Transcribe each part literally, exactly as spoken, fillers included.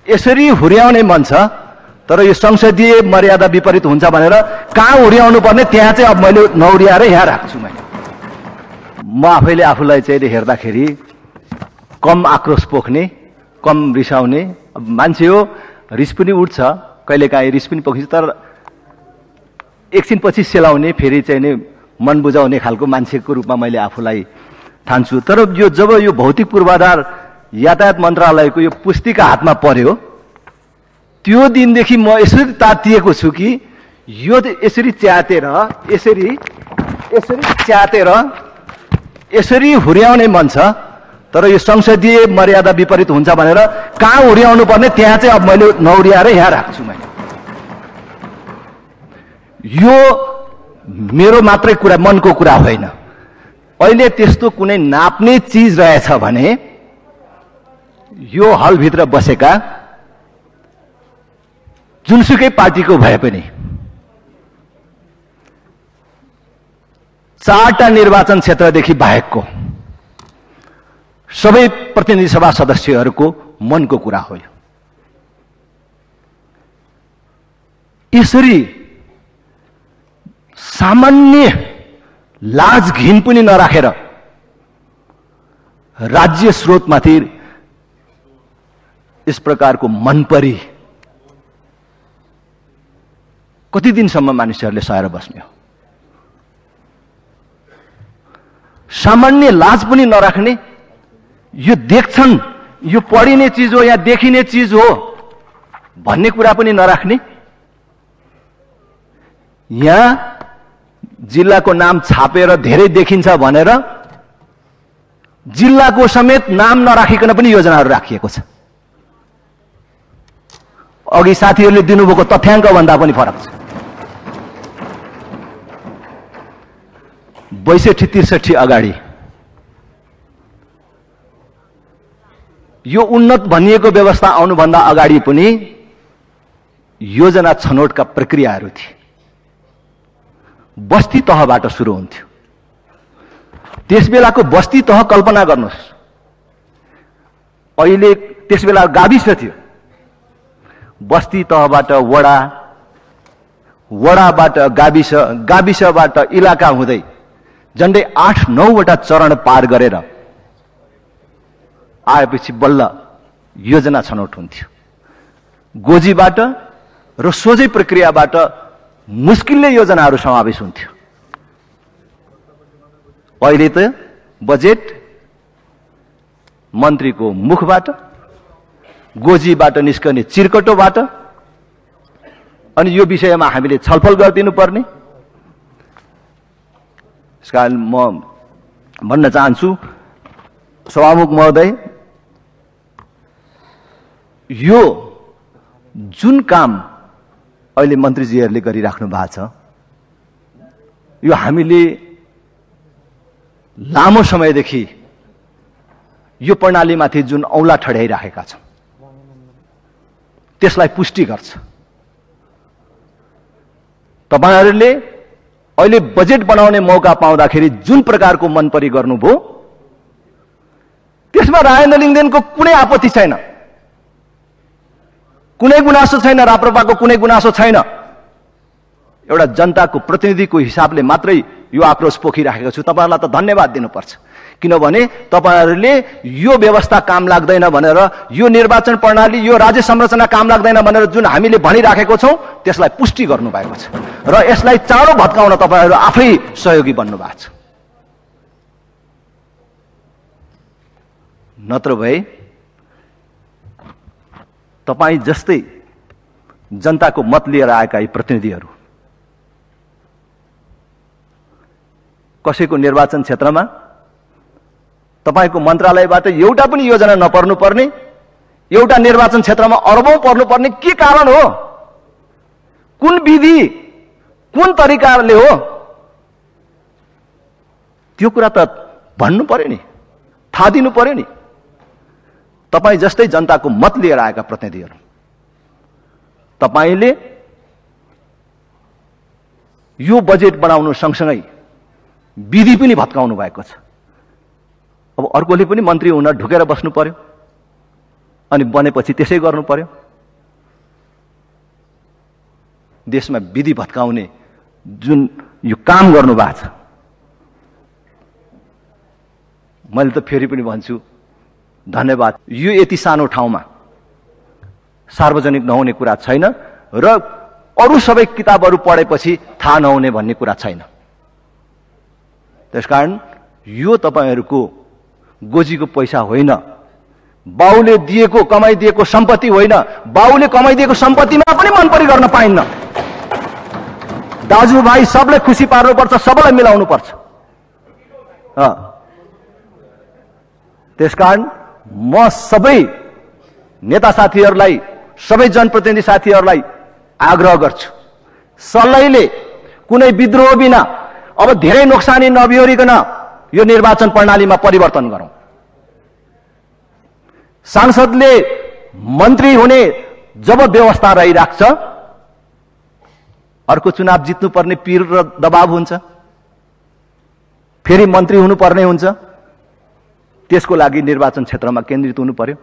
यसरी हुर्याउने मन छ, तर यो संसदीय मर्यादा विपरीत हुन्छ भनेर कहाँ हुर्याउनु पर्ने त्यहाँ चाहिँ अब मैले नहुर्याएर यहाँ राख्छु। मैले म आफैले आफूलाई चाहिँ हेर्दाखेरि कम आक्रोश पोख्ने, कम रिसाउने मान्छे हो। रिस पनि उठ्छ, कहिलेकाहीँ रिस पनि पोखिन्छ, तर एकछिनपछि सेलाउने, फेरि चाहिँ नि मन बुझाउने खालको मान्छेको रूपमा मैले आफूलाई ठान्छु। तर यो जब यो भौतिक पूर्वाधार यातायात मन्त्रालयको यो पुस्तिका हातमा पर्यो, त्यो दिनदेखि म यसरी तातिएको छु कि यो यसरी च्यातेर यसरी यसरी च्यातेर यसरी हुर्याउने मन छ, तर यो संसदीय मर्यादा विपरीत हुन्छ भनेर कहाँ हुर्याउनु पर्ने त्यहाँ चाहिँ अब मैले नहुर्याएर यहाँ राख्छु। मैले यो मेरो मात्रै कुरा, मनको कुरा होइन। अहिले त्यस्तो कुनै नाप्ने चिज रहेछ भने यो हलभित्र बसेका जुनसुकै पार्टीको भए पनि चारटा निर्वाचन क्षेत्रदेखि बाहेकको सबै प्रतिनिधि सभा सदस्यहरूको मनको कुरा हो। यसरी सामान्य लाज घिन पनि नराखेर राज्य स्रोतमाथि यस प्रकारको मनपरी कति दिनसम्म मानिसहरूले सहेर बस्ने हो? सामान्य लाज पनि नराख्ने, यो देख्छन् यो पढिने चिज हो या देखिने चिज हो भन्ने कुरा पनि नराख्ने, यहाँ जिल्लाको नाम छापेर धेरै देखिन्छ भनेर जिल्लाको समेत नाम नराखिकन पनि योजनाहरू राखिएको छ। अघि साथीहरूले दिनुभएको तथ्याङ्क भन्दा पनि फरक छ। बैसठी त्रिसठी अगाडि यो उन्नत भनिएको व्यवस्था आउनुभन्दा अगाडि पनि योजना छनौटका प्रक्रियाहरू थिए। बस्ती तहबाट सुरु हुन्थ्यो। त्यसबेलाको बस्ती तह कल्पना गर्नुहोस्, अहिले त्यसबेला गाविस थियो। बस्ती तहबाट वडा, वडाबाट गाविस, गाविसबाट इलाका हुँदै झन्डै आठ नौवटा चरण पार गरेर आएपछि बल्ल योजना छनौट हुन्थ्यो। गोजीबाट र सोझै प्रक्रियाबाट मुस्किलले योजनाहरू समावेश हुन्थ्यो। अहिले त बजेट मन्त्रीको मुखबाट, गोजीबाट निस्कने चिरकटोबाट, अनि यो विषयमा हामीले छलफल गरिदिनु पर्ने। यसकारण म भन्न चाहन्छु सभामुख महोदय, यो जुन काम अहिले मन्त्रीजीहरूले गरिराख्नु भएको छ, यो हामीले लामो समयदेखि यो प्रणालीमाथि जुन औँला ठड्याइराखेका छौँ त्यसलाई पुष्टि गर्छ। तपाईहरूले अहिले बजेट बनाउने मौका पाउँदाखेरि जुन प्रकारको मनपरी गर्नुभयो त्यसमा राजेन्द्र लिङ्गदेनको कुनै आपत्ति छैन, कुनै गुनासो छैन, राप्रपाको कुनै गुनासो छैन। एउटा जनताको प्रतिनिधिको हिसाबले मात्रै यो आक्रोश पोखिराखेको छु। तपाईहरुलाई त धन्यवाद दिनुपर्छ, किनभने तपाईहरुले यो व्यवस्था काम लाग्दैन भनेर, यो निर्वाचन प्रणाली, यो राज्य संरचना काम लाग्दैन भनेर जुन हामीले भनिराखेको छौं त्यसलाई पुष्टि गर्नुभएको छ र यसलाई चाँडो भत्काउन तपाईहरु आफै सहयोगी बन्नु भएको छ। नत्र भए तपाई जस्तै जनताको मत लिएर आएका यी प्रतिनिधिहरू कसैको निर्वाचन क्षेत्रमा तपाईको मन्त्रालयबाट एउटा पनि योजना नपर्नु पर्ने, एउटा निर्वाचन क्षेत्रमा अरबौं पर्नु पर्ने के कारण हो? कुन विधि, कुन तरिकाले हो? त्यो कुरा त भन्नु पर्यो नि, थाहा दिनु पर्यो नि। तपाई जस्तै जनताको मत लिएर आएका प्रतिनिधिहरू, तपाईले यो बजेट बनाउनु सँगसँगै विधि पनि भत्काउनु भएको छ। अब अर्कोले पनि मन्त्री हुन ढुकेर बस्नु पर्यो, अनि बनेपछि त्यसै गर्नु पर्यो। देशमा विधि भत्काउने जुन यो काम गर्नु भएको छ, मैले त फेरि पनि भन्छु धन्यवाद। यो यति सानो ठाउँमा सार्वजनिक नहुने कुरा छैन र अरू सबै किताबहरू पढेपछि थाहा नहुने भन्ने कुरा छैन। त्यसकारण यो तपाईहरूको गोजीको पैसा होइन, बाउले दिएको कमाइदिएको सम्पत्ति होइन। बाउले कमाइदिएको सम्पत्तिमा पनि मनपरी गर्न पाइन्न। दाजुभाइ सबलाई खुसी पार्नुपर्छ, सबैलाई मिलाउनु पर्छ। त्यसकारण म सबै नेता साथीहरूलाई, सबै जनप्रतिनिधि साथीहरूलाई आग्रह गर्छु, सल्लाहले कुनै विद्रोह बिना अब धेरै नोक्सानी नबिहोरिकन यो निर्वाचन प्रणालीमा परिवर्तन गरौं। सांसदले मन्त्री हुने जब व्यवस्था रहिराख्छ, अर्को चुनाव जित्नुपर्ने पीर र दबाव हुन्छ, फेरि मन्त्री हुनुपर्ने हुन्छ। त्यसको लागि निर्वाचन क्षेत्रमा केन्द्रित हुनु पर्यो।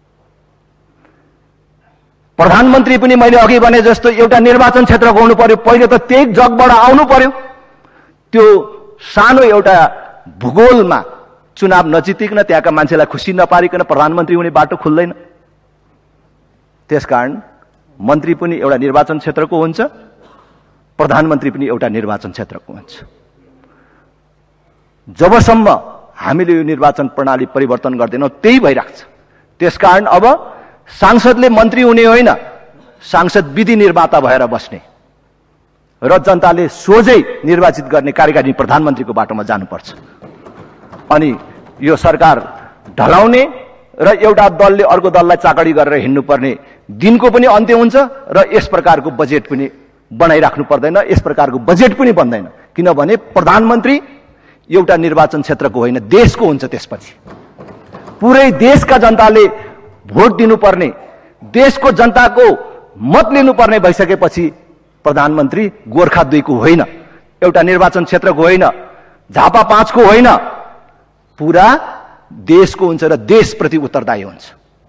प्रधानमन्त्री पनि मैले अघि भने जस्तो एउटा निर्वाचन क्षेत्रको हुनु पर्यो। पहिले त त्यही जगबाट आउनु पर्यो। त्यो सानो एउटा भूगोलमा चुनाव नजितिकन त्यहाँका मान्छेलाई खुसी नपारिकन प्रधानमन्त्री हुने बाटो खुल्दैन। त्यसकारण मन्त्री पनि एउटा निर्वाचन क्षेत्रको हुन्छ, प्रधानमन्त्री पनि एउटा निर्वाचन क्षेत्रको हुन्छ। जबसम्म हामीले यो निर्वाचन प्रणाली परिवर्तन गर्दैनौँ त्यही भइराख्छ। त्यसकारण अब सांसदले मन्त्री हुने होइन, सांसद विधि निर्माता भएर बस्ने र जनताले सोझै निर्वाचित गर्ने कार्यकारी प्रधानमन्त्रीको बाटोमा जानुपर्छ। अनि यो सरकार ढलाउने र एउटा दलले अर्को दललाई चाकडी गरेर हिँड्नुपर्ने दिनको पनि अन्त्य हुन्छ र यस प्रकारको बजेट पनि बनाइराख्नु पर्दैन, यस प्रकारको बजेट पनि बन्दैन। किनभने प्रधानमन्त्री एउटा निर्वाचन क्षेत्रको होइन, देशको हुन्छ। त्यसपछि पुरै देशका जनताले भोट दिनुपर्ने, देशको जनताको मत लिनुपर्ने भइसकेपछि प्रधानमन्त्री गोर्खा दुईको होइन, एउटा निर्वाचन क्षेत्रको होइन, झापा पाँचको होइन, पुरा देशको हुन्छ र देशप्रति उत्तरदायी हुन्छ।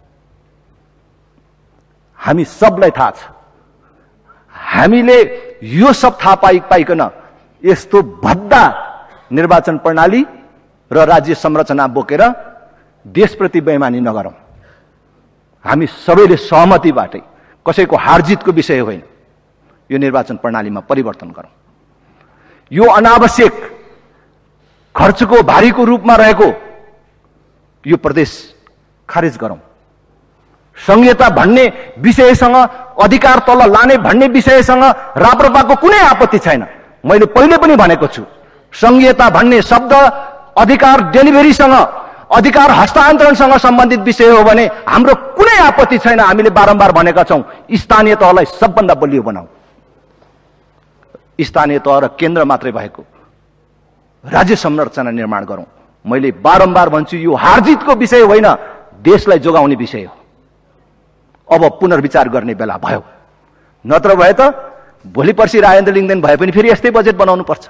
हामी सबलाई थाहा छ, हामीले यो सब थाहा पाइ पाइकन यस्तो भद्दा निर्वाचन प्रणाली र राज्य संरचना बोकेर देशप्रति बेइमानी नगरौं। हामी सबैले सहमतिबाटै, कसैको हारजितको विषय होइन, यो निर्वाचन प्रणालीमा परिवर्तन गरौं। यो अनावश्यक खर्चको भारीको रूपमा रहेको यो प्रदेश खारेज गरौं। संघीयता भन्ने विषयसँग, अधिकार तल लाने भन्ने विषयसँग राप्रपाको कुनै आपत्ति छैन। मैले पहिले पनि भनेको छु, संघीयता भन्ने शब्द अधिकार डेलिभरीसँग, अधिकार हस्तान्तरणसँग सम्बन्धित विषय हो भने हाम्रो कुनै आपत्ति छैन। हामीले बारम्बार भनेका छौं, स्थानीय तहलाई सबभन्दा बलियो बनाऊ। स्थानीय तह र केन्द्र मात्रै भएको राज्य संरचना निर्माण गरौं। मैले बारम्बार भन्छु, यो हारजितको विषय होइन, देशलाई जोगाउने विषय हो। अब पुनर्विचार गर्ने बेला भयो। नत्र भए त भोलि पर्सि राजेन्द्र लिङ्गदेन भए पनि फेरि यस्तै बजेट बनाउनु पर्छ।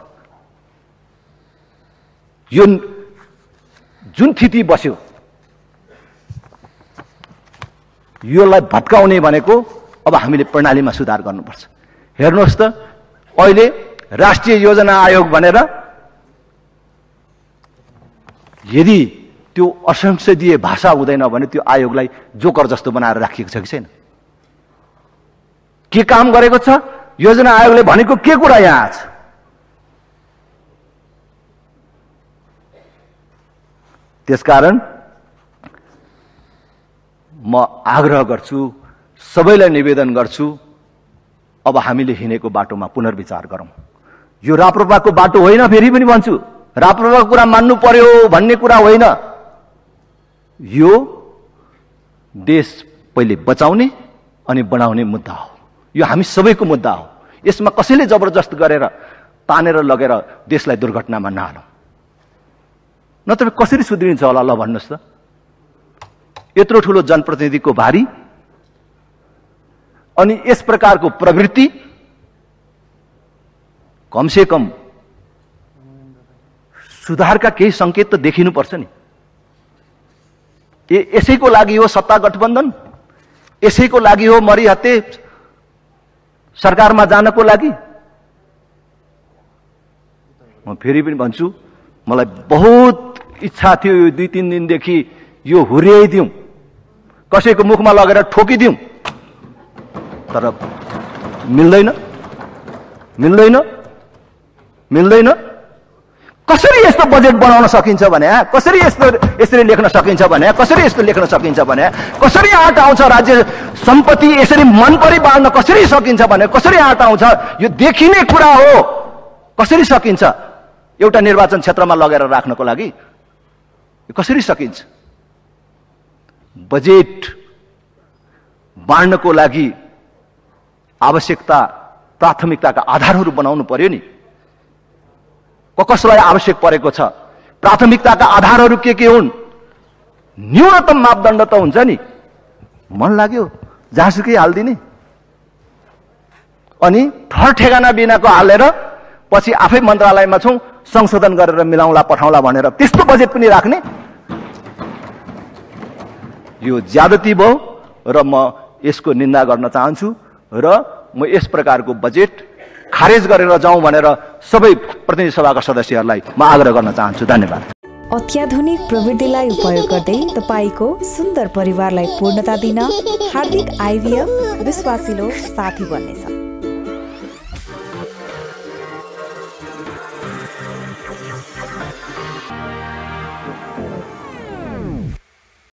यो जुन स्थिति बस्यो, योलाई भत्काउने भनेको अब हामीले प्रणालीमा सुधार गर्नुपर्छ। हेर्नुहोस् त, अहिले राष्ट्रिय योजना आयोग भनेर यदि त्यो असंसदीय भाषा हुँदैन भने त्यो आयोगलाई जोकर जस्तो बनाएर राखिएको छ कि छैन? के काम गरेको छ? योजना आयोगले भनेको के कुरा यहाँ छ? त्यसकारण म आग्रह गर्छु, सबैलाई निवेदन गर्छु, अब हामीले हिँडेको बाटोमा पुनर्विचार गरौं। यो राप्रपाको बाटो होइन। फेरि पनि भन्छु, राप्रपाको कुरा मान्नु पर्यो भन्ने कुरा होइन। यो देश पहिले बचाउने अनि बनाउने मुद्दा हो। यो हामी सबैको मुद्दा हो। यसमा कसैले जबरजस्त गरेर तानेर लगेर देशलाई दुर्घटनामा नहालौं। नत्र कसरी सुध्रिन्छ होला? ल भन्नुहोस् त। यत्रो ठुलो जनप्रतिनिधिको भारी अनि यस प्रकारको प्रवृत्ति कमसे कम सुधारका केही संकेत त देखिनुपर्छ नि। यसैको लागि हो सत्ता गठबन्धन। यसैको लागि हो मरिहत्ते सरकारमा जानको लागि? म फेरि पनि भन्छु, मलाई बहुत इच्छा थियो यो दुई तीन दिनदेखि यो हुर्याइदिउँ, कसैको मुखमा लगेर ठोकिदिउँ, तर मिल्दैन मिल्दैन मिल्दैन। कसरी यस्तो बजेट बनाउन सकिन्छ भने, कसरी यस्तो यसरी लेख्न सकिन्छ भने, कसरी यस्तो लेख्न सकिन्छ भने, कसरी आँट आउँछ राज्य सम्पत्ति यसरी मनपरी बाँड्न कसरी सकिन्छ भने, कसरी आँट आउँछ, यो देखिने कुरा हो। कसरी सकिन्छ एउटा निर्वाचन क्षेत्रमा लगेर राख्नको लागि? कसरी सकिन्छ? बजेट बाँड्नको लागि आवश्यकता प्राथमिकताका आधारहरू बनाउनु पर्यो नि। कसलाई आवश्यक परेको छ, प्राथमिकताका आधारहरू के के हुन्, न्यूनतम मापदण्ड त हुन्छ नि। मन लाग्यो जहाँसुकै हालिदिने, अनि ठहर ठेगाना बिनाको हालेर पछि आफै मन्त्रालयमा छौँ संशोधन गरेर मिलाउँला पठाउँला भनेर त्यस्तो बजेट पनि राख्ने? यो ज्यादती भयो र म यसको निन्दा गर्न चाहन्छु र म यस प्रकारको बजेट खारेज गरेर जाउँ भनेर सबै प्रतिनिधि सभाका सदस्यहरूलाई म आग्रह गर्न चाहन्छु। धन्यवाद। अत्याधुनिक प्रविधिलाई उपयोग गर्दै तपाईको सुन्दर परिवारलाई पूर्णता दिन हार्दिक आइभीएफ विश्वासिलो साथी बन्नेछ।